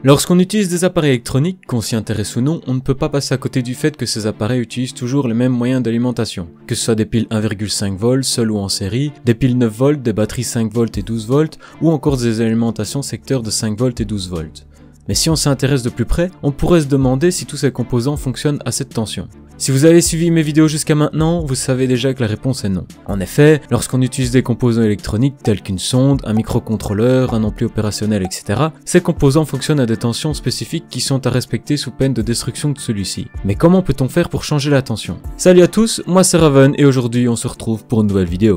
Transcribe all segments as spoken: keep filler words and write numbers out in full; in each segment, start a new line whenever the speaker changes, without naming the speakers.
Lorsqu'on utilise des appareils électroniques, qu'on s'y intéresse ou non, on ne peut pas passer à côté du fait que ces appareils utilisent toujours les mêmes moyens d'alimentation. Que ce soit des piles un virgule cinq volts, seules ou en série, des piles neuf volts, des batteries cinq volts et douze volts, ou encore des alimentations secteurs de cinq volts et douze volts. Mais si on s'intéresse de plus près, on pourrait se demander si tous ces composants fonctionnent à cette tension. Si vous avez suivi mes vidéos jusqu'à maintenant, vous savez déjà que la réponse est non. En effet, lorsqu'on utilise des composants électroniques tels qu'une sonde, un microcontrôleur, un ampli opérationnel, et cetera, ces composants fonctionnent à des tensions spécifiques qui sont à respecter sous peine de destruction de celui-ci. Mais comment peut-on faire pour changer la tension? Salut à tous, moi c'est Raven et aujourd'hui on se retrouve pour une nouvelle vidéo.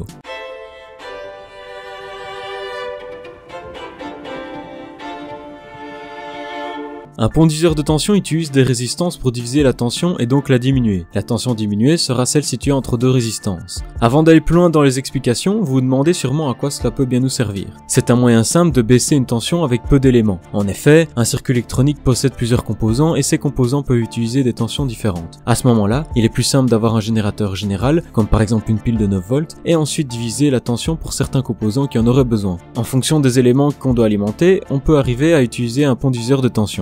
Un pont diviseur de tension utilise des résistances pour diviser la tension et donc la diminuer. La tension diminuée sera celle située entre deux résistances. Avant d'aller plus loin dans les explications, vous vous demandez sûrement à quoi cela peut bien nous servir. C'est un moyen simple de baisser une tension avec peu d'éléments. En effet, un circuit électronique possède plusieurs composants et ces composants peuvent utiliser des tensions différentes. À ce moment-là, il est plus simple d'avoir un générateur général, comme par exemple une pile de neuf volts, et ensuite diviser la tension pour certains composants qui en auraient besoin. En fonction des éléments qu'on doit alimenter, on peut arriver à utiliser un pont diviseur de tension.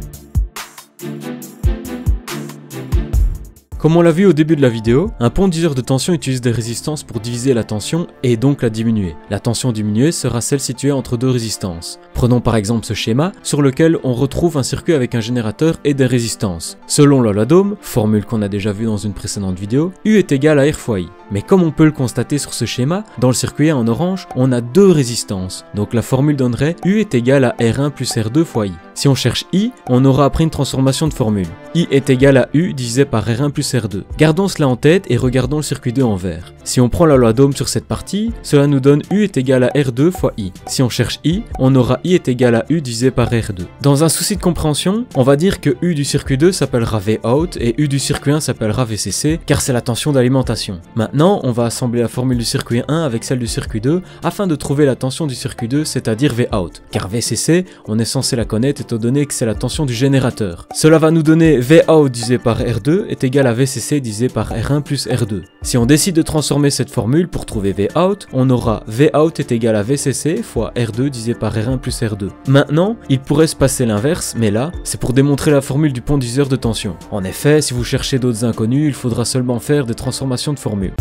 Comme on l'a vu au début de la vidéo, un pont diviseur de tension utilise des résistances pour diviser la tension et donc la diminuer. La tension diminuée sera celle située entre deux résistances. Prenons par exemple ce schéma sur lequel on retrouve un circuit avec un générateur et des résistances. Selon Lolladome, formule qu'on a déjà vue dans une précédente vidéo, U est égal à R fois I. Mais comme on peut le constater sur ce schéma, dans le circuit en orange, on a deux résistances. Donc la formule donnerait U est égal à R un plus R deux fois I. Si on cherche I, on aura après une transformation de formule. I est égal à U divisé par R un plus R deux. Gardons cela en tête et regardons le circuit deux en vert. Si on prend la loi d'Ohm sur cette partie, cela nous donne U est égal à R deux fois I. Si on cherche I, on aura I est égal à U divisé par R deux. Dans un souci de compréhension, on va dire que U du circuit deux s'appellera V out et U du circuit un s'appellera V C C car c'est la tension d'alimentation. Maintenant, on va assembler la formule du circuit un avec celle du circuit deux afin de trouver la tension du circuit deux, c'est-à-dire V out. Car V C C, on est censé la connaître étant donné que c'est la tension du générateur. Cela va nous donner V out divisé par R deux est égal à V C C divisé par R un plus R deux. Si on décide de transformer cette formule pour trouver V out, on aura V out est égal à V C C fois R deux divisé par R un plus R deux. Maintenant, il pourrait se passer l'inverse, mais là, c'est pour démontrer la formule du pont diviseur de tension. En effet, si vous cherchez d'autres inconnus, il faudra seulement faire des transformations de formules.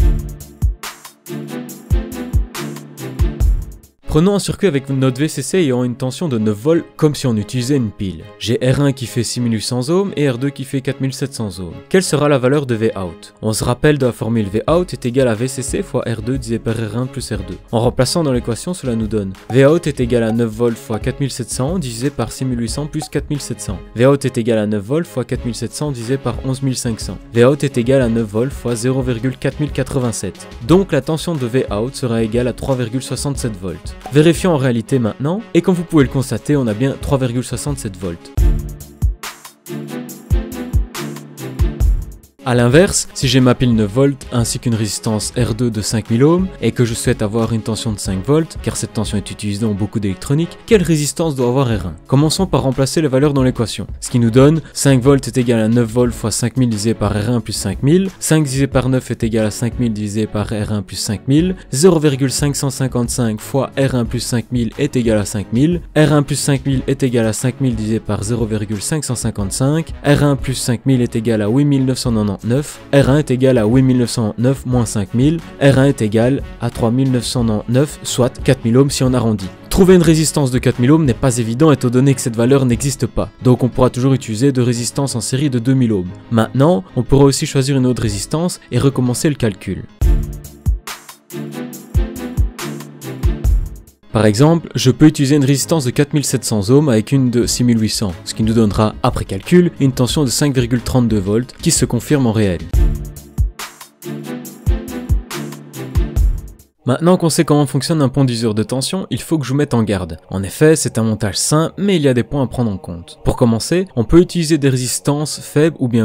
Prenons un circuit avec notre V C C ayant une tension de neuf volts comme si on utilisait une pile. J'ai R un qui fait six mille huit cents ohms et R deux qui fait quatre mille sept cents ohms. Quelle sera la valeur de V out? On se rappelle de la formule V out est égal à V C C fois R deux divisé par R un plus R deux. En remplaçant dans l'équation, cela nous donne V out est égal à neuf volts fois quatre mille sept cents divisé par six mille huit cents plus quatre mille sept cents. V out est égal à neuf volts fois quatre mille sept cents divisé par onze mille cinq cents. V out est égal à neuf volts fois zéro virgule quatre mille quatre-vingt-sept. Donc la tension de V out sera égale à trois virgule soixante-sept volts. Vérifions en réalité maintenant, et comme vous pouvez le constater, on a bien trois virgule soixante-sept volts. A l'inverse, si j'ai ma pile neuf volts ainsi qu'une résistance R deux de cinq mille ohms et que je souhaite avoir une tension de cinq volts, car cette tension est utilisée dans beaucoup d'électronique, quelle résistance doit avoir R un? Commençons par remplacer les valeurs dans l'équation. Ce qui nous donne cinq volts est égal à neuf volts fois cinq mille divisé par R un plus cinq mille, cinq divisé par neuf est égal à cinq mille divisé par R un plus cinq mille, zéro virgule cinq cent cinquante-cinq fois R un plus cinq mille est égal à cinq mille, R un plus cinq mille est égal à cinq mille divisé par zéro virgule cinq cent cinquante-cinq, R un plus cinq mille est égal à huit mille neuf cent quatre-vingt-dix-neuf, R un est égal à huit mille neuf cent quatre-vingt-dix-neuf moins cinq mille, R un est égal à trois mille neuf cent quatre-vingt-dix-neuf, soit quatre mille ohms si on arrondit. Trouver une résistance de quatre mille ohms n'est pas évident étant donné que cette valeur n'existe pas, donc on pourra toujours utiliser de résistances en série de deux mille ohms. Maintenant, on pourra aussi choisir une autre résistance et recommencer le calcul. Par exemple, je peux utiliser une résistance de quatre mille sept cents ohms avec une de six mille huit cents, ce qui nous donnera, après calcul, une tension de cinq virgule trente-deux volts qui se confirme en réel. Maintenant qu'on sait comment fonctionne un pont diviseur de tension, il faut que je vous mette en garde. En effet, c'est un montage simple, mais il y a des points à prendre en compte. Pour commencer, on peut utiliser des résistances faibles ou bien grandes.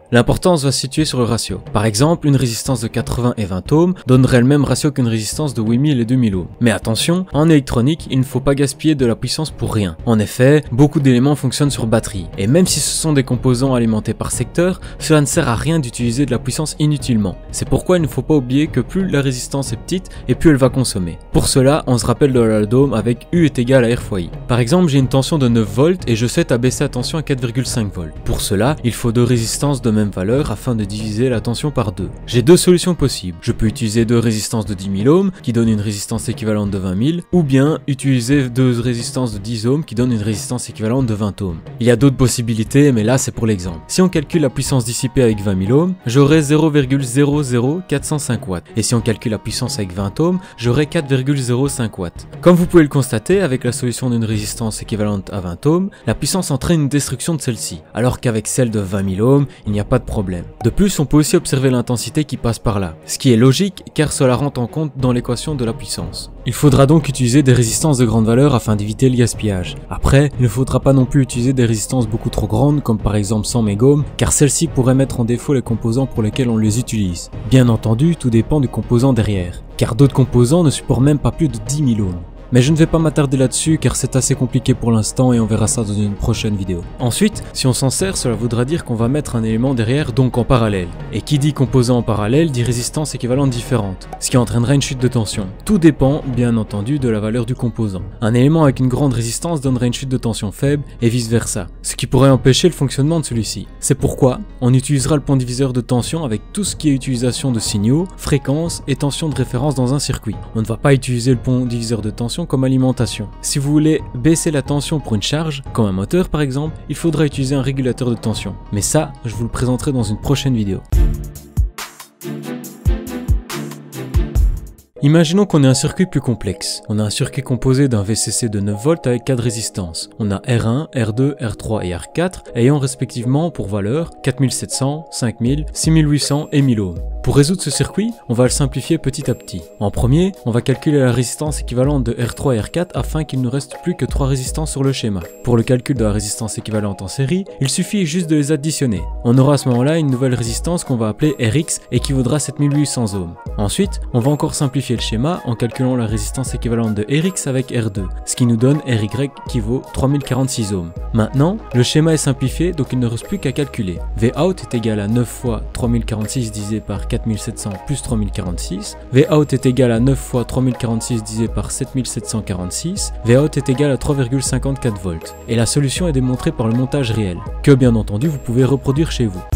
L'importance va se situer sur le ratio. Par exemple, une résistance de quatre-vingts et vingt ohms donnerait le même ratio qu'une résistance de huit mille et deux mille ohms. Mais attention, en électronique, il ne faut pas gaspiller de la puissance pour rien. En effet, beaucoup d'éléments fonctionnent sur batterie. Et même si ce sont des composants alimentés par secteur, cela ne sert à rien d'utiliser de la puissance inutilement. C'est pourquoi il ne faut pas oublier que plus la résistance est petite et plus elle va consommer. Pour cela, on se rappelle de la loi d'Ohm avec U est égal à R fois I. Par exemple, j'ai une tension de neuf volts et je souhaite abaisser la tension à quatre virgule cinq volts. Pour cela, il faut deux résistances de même valeur afin de diviser la tension par deux. J'ai deux solutions possibles. Je peux utiliser deux résistances de dix mille ohms qui donnent une résistance équivalente de vingt mille, ou bien utiliser deux résistances de dix ohms qui donnent une résistance équivalente de vingt ohms. Il y a d'autres possibilités, mais là c'est pour l'exemple. Si on calcule la puissance dissipée avec vingt mille ohms, j'aurai zéro virgule zéro zéro quatre cent cinq watts. Et si on calcule la puissance avec vingt ohms, j'aurai quatre virgule zéro cinq watts. Comme vous pouvez le constater, avec la solution d'une résistance équivalente à vingt ohms, la puissance entraîne une destruction de celle-ci, alors qu'avec celle de vingt mille ohms, il n'y a pas de problème. De plus, on peut aussi observer l'intensité qui passe par là, ce qui est logique car cela rentre en compte dans l'équation de la puissance. Il faudra donc utiliser des résistances de grande valeur afin d'éviter le gaspillage. Après, il ne faudra pas non plus utiliser des résistances beaucoup trop grandes comme par exemple cent mégohms car celles-ci pourraient mettre en défaut les composants pour lesquels on les utilise. Bien entendu, tout dépend du composant derrière, car d'autres composants ne supportent même pas plus de dix mille ohms. Mais je ne vais pas m'attarder là-dessus car c'est assez compliqué pour l'instant et on verra ça dans une prochaine vidéo. Ensuite, si on s'en sert, cela voudra dire qu'on va mettre un élément derrière, donc en parallèle. Et qui dit composant en parallèle dit résistance équivalente différente, ce qui entraînera une chute de tension. Tout dépend, bien entendu, de la valeur du composant. Un élément avec une grande résistance donnerait une chute de tension faible et vice versa, ce qui pourrait empêcher le fonctionnement de celui-ci. C'est pourquoi on utilisera le point diviseur de tension avec tout ce qui est utilisation de signaux, fréquences et tension de référence dans un circuit. On ne va pas utiliser le point diviseur de tension comme alimentation. Si vous voulez baisser la tension pour une charge, comme un moteur par exemple, il faudra utiliser un régulateur de tension. Mais ça, je vous le présenterai dans une prochaine vidéo. Imaginons qu'on ait un circuit plus complexe. On a un circuit composé d'un V C C de neuf volts avec quatre résistances. On a R un, R deux, R trois et R quatre ayant respectivement pour valeur quatre mille sept cents, cinq mille, six mille huit cents et mille ohms. Pour résoudre ce circuit, on va le simplifier petit à petit. En premier, on va calculer la résistance équivalente de R trois et R quatre afin qu'il ne reste plus que trois résistances sur le schéma. Pour le calcul de la résistance équivalente en série, il suffit juste de les additionner. On aura à ce moment-là une nouvelle résistance qu'on va appeler R X et qui vaudra sept mille huit cents ohms. Ensuite, on va encore simplifier le schéma en calculant la résistance équivalente de R X avec R deux, ce qui nous donne R Y qui vaut trois mille quarante-six ohms. Maintenant, le schéma est simplifié donc il ne reste plus qu'à calculer. V out est égal à neuf fois trois mille quarante-six divisé par quatre mille sept cents plus trois mille quarante-six. V out est égal à neuf fois trois mille quarante-six divisé par sept mille sept cent quarante-six. V out est égal à trois virgule cinquante-quatre volts. Et la solution est démontrée par le montage réel, que bien entendu vous pouvez reproduire chez vous.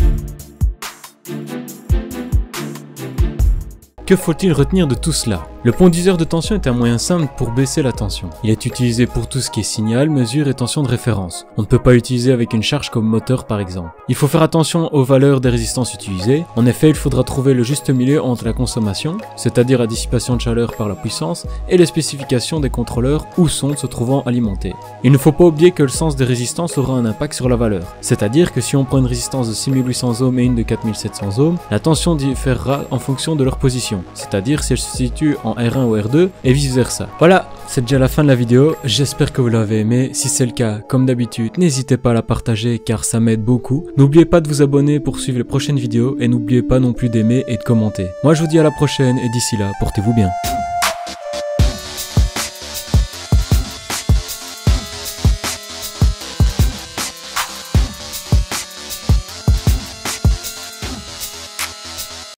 Que faut-il retenir de tout cela? Le pondiseur de tension est un moyen simple pour baisser la tension. Il est utilisé pour tout ce qui est signal, mesure et tension de référence. On ne peut pas l'utiliser avec une charge comme moteur par exemple. Il faut faire attention aux valeurs des résistances utilisées. En effet, il faudra trouver le juste milieu entre la consommation, c'est-à-dire la dissipation de chaleur par la puissance, et les spécifications des contrôleurs ou sondes se trouvant alimentés. Il ne faut pas oublier que le sens des résistances aura un impact sur la valeur. C'est-à-dire que si on prend une résistance de six mille huit cents ohms et une de quatre mille sept cents ohms, la tension différera en fonction de leur position, c'est-à-dire si elle se situe en R un ou R deux et vice versa. Voilà, c'est déjà la fin de la vidéo, j'espère que vous l'avez aimé. Si c'est le cas, comme d'habitude, n'hésitez pas à la partager car ça m'aide beaucoup. N'oubliez pas de vous abonner pour suivre les prochaines vidéos et n'oubliez pas non plus d'aimer et de commenter. Moi je vous dis à la prochaine et d'ici là, portez-vous bien.